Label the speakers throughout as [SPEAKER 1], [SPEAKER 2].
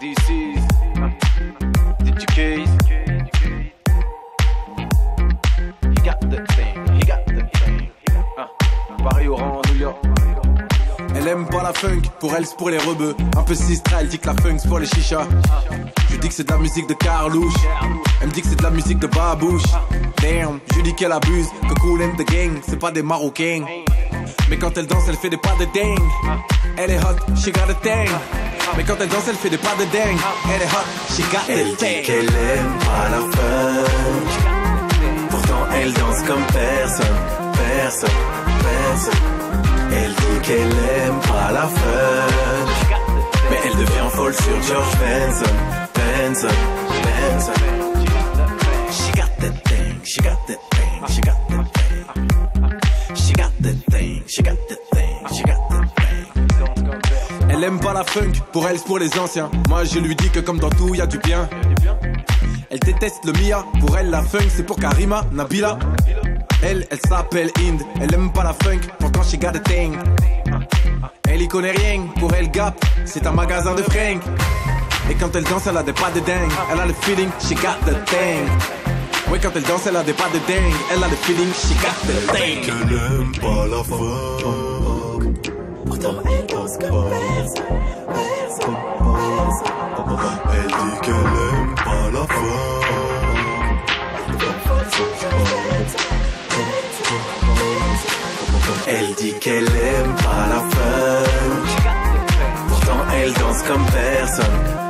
[SPEAKER 1] DC's, DJ Case. He got the thing. Paris, Oran, New York.
[SPEAKER 2] Elle aime pas la funk, pour elle c'est pour les rebeux. Un peu sistra, elle dit que la funk c'est pour les chichas. Je dis que c'est de la musique de Carlouche. Elle me dit que c'est de la musique de Babouche. Damn, je lui dis qu'elle abuse, que Cool and the Gang, c'est pas des Marocains. Mais quand elle danse, elle fait des pas de dingue. Elle est hot, she got a thing. Mais quand elle danse, elle fait des pas de dingue. Elle est hot, she got a thing.
[SPEAKER 3] Elle dit qu'elle aime pas la funk. Pourtant elle danse comme personne. Elle dit qu'elle aime pas la funk. Mais elle devient folle sur George Benson. She got that thing, she got that thing, she got that thing. She got that thing, she got that thing, she got that thing.
[SPEAKER 2] Elle aime pas la funk, pour elle c'est pour les anciens. Moi je lui dis que comme dans tout y a du bien. Elle déteste le Mia, pour elle la funk c'est pour Karima, Nabila. Elle s'appelle Inde, elle aime pas la funk, pourtant she got a thing. Elle y connaît rien, pour elle Gap, c'est un magasin de fringues. Et quand elle danse, elle a des pas de dingue. Elle a le feeling, she got the thing. Oui, quand elle danse, elle a des pas de dingue. Elle a le feeling, she got the thing.
[SPEAKER 3] Qu'elle aime pas la funk. Pourtant elle danse comme personne. Elle dit qu'elle aime pas la funk. Elle dit qu'elle aime pas la funk. Pourtant elle danse comme personne.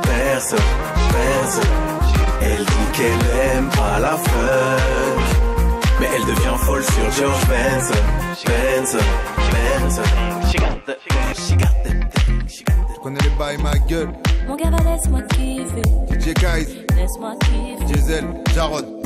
[SPEAKER 3] Elle dit qu'elle aime pas la funk. Mais elle devient folle sur George Benson. She got the thing.
[SPEAKER 4] Je connais les bails, ma gueule.
[SPEAKER 5] Mon gars, va laisse-moi kiffer.
[SPEAKER 4] DJ Kais,
[SPEAKER 5] Laisse-moi kiffer.
[SPEAKER 4] Diesel, Jarod.